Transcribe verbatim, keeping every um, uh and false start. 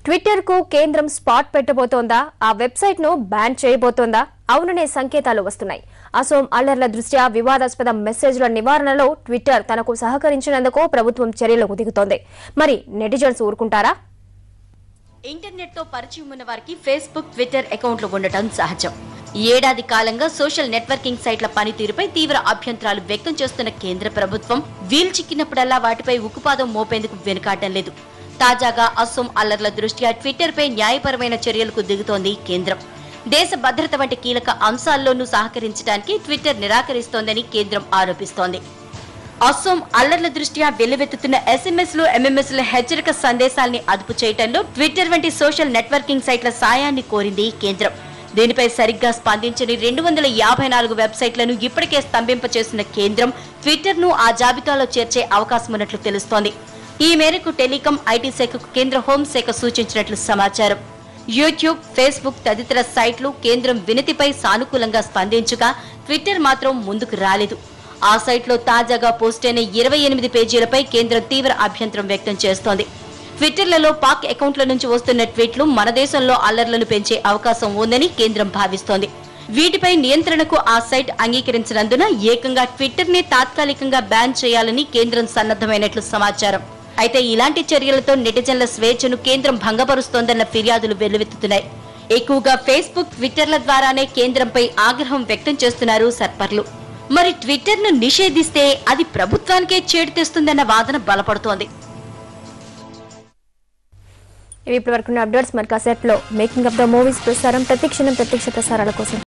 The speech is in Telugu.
ట్విట్టర్ కు కేంద్రం స్పాట్ పెట్టబోతోందా? ఆ వెబ్సైట్ ను బ్యాన్ చేయబోతోందా? అవుననే సంకేతాలు వస్తున్నాయి. అసోం అల్లర్ల దృష్ట్యా వివాదాస్పద మెసేజ్ల నివారణలో ట్విట్టర్ తనకు సహకరించినందుకు ప్రభుత్వం చర్యలకు దిగుతోంది. మరి నెటిజన్స్ ఊరుకుంటారా? ఇంటర్నెట్ తో పరిచయం ఉన్న వారికి ఫేస్బుక్, ట్విట్టర్ అకౌంట్లు ఉండటం సహజం. ఏడాది కాలంగా సోషల్ నెట్వర్కింగ్ సైట్ల పనితీరుపై తీవ్ర అభ్యంతరాలు వ్యక్తం చేస్తున్న కేంద్ర ప్రభుత్వం వీలు చిక్కినప్పుడల్లా వాటిపై ఉక్కుపాదం మోపేందుకు వెనుకాడడం లేదు. తాజాగా అసోం అల్లర్ల దృష్ట్యా ట్విట్టర్ పై న్యాయపరమైన చర్యలకు దిగుతోంది కేంద్రం. దేశ భద్రత వంటి కీలక అంశాల్లోనూ సహకరించడానికి ట్విట్టర్ నిరాకరిస్తోందని కేంద్రం ఆరోపిస్తోంది. అసోం అల్లర్ల దృష్ట్యా వెల్లువెత్తుతున్న ఎస్ఎంఎస్లు, ఎంఎంఎస్ల హెచ్చరిక సందేశాల్ని అదుపు చేయడంలో ట్విట్టర్ వంటి సోషల్ నెట్వర్కింగ్ సైట్ల సాయాన్ని కోరింది కేంద్రం. దీనిపై సరిగ్గా స్పందించని రెండు వందల యాభై నాలుగు వెబ్సైట్లను ఇప్పటికే స్తంభింపచేసిన కేంద్రం ట్విట్టర్ ను ఆ జాబితాలో చేర్చే అవకాశం ఉన్నట్లు తెలుస్తోంది. ఈ మేరకు టెలికాం, ఐటీ శాఖకు కేంద్ర హోంశాఖ సూచించినట్లు సమాచారం. యూట్యూబ్, ఫేస్బుక్ తదితర సైట్లు కేంద్రం వినతిపై సానుకూలంగా స్పందించగా ట్విట్టర్ మాత్రం ముందుకు రాలేదు. ఆ సైట్లో తాజాగా పోస్ట్ అయిన ఇరవై ఎనిమిది పేజీలపై కేంద్రం తీవ్ర అభ్యంతరం వ్యక్తం చేస్తోంది. ట్విట్టర్లలో పాక్ అకౌంట్ల నుంచి వస్తున్న ట్వీట్లు మన దేశంలో అల్లర్లను పెంచే అవకాశం ఉందని కేంద్రం భావిస్తోంది. వీటిపై నియంత్రణకు ఆ సైట్ అంగీకరించినందున ఏకంగా ట్విట్టర్ ని తాత్కాలికంగా బ్యాన్ చేయాలని కేంద్రం సన్నద్దమైనట్లు సమాచారం. అయితే ఇలాంటి చర్యలతో నెటిజన్ల స్వేచ్ఛను కేంద్రం భంగపరుస్తోందన్న ఫిర్యాదులు వెల్లువెత్తుతున్నాయి. ఎక్కువగా ఫేస్బుక్, ట్విట్టర్ల ద్వారానే కేంద్రంపై ఆగ్రహం వ్యక్తం చేస్తున్నారు సర్పర్లు. మరి ట్విట్టర్ ను నిషేధిస్తే అది ప్రభుత్వానికే చేటు తెస్తుందన్న వాదన బలపడుతోంది. ఇవి ఇప్పటివరకు అప్డేట్స్. మరి కాసేపట్లో మేకింగ్ ఆఫ్ ద మూవీస్ ప్రసారం ప్రతి క్షణం ప్రత్యక్ష ప్రసారాల కోసం